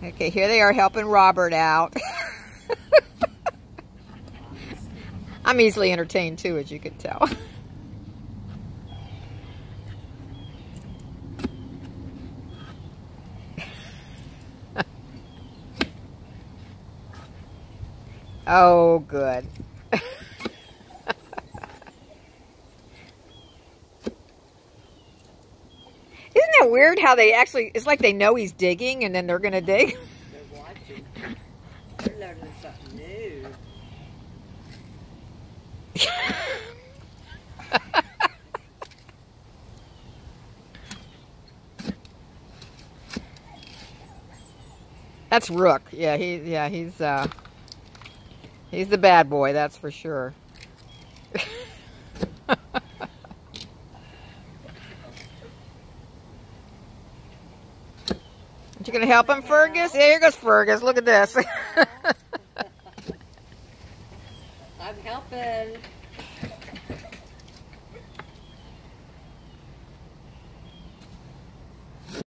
Okay, here they are helping Robert out. I'm easily entertained too, as you can tell. Oh, good. Isn't it weird how they actually, it's like they know he's digging and then they're going to dig? They're watching. They're learning something new. That's Rook. Yeah, he's the bad boy, that's for sure. You gonna help him, Fergus? Yeah, here goes Fergus. Look at this. I'm helping.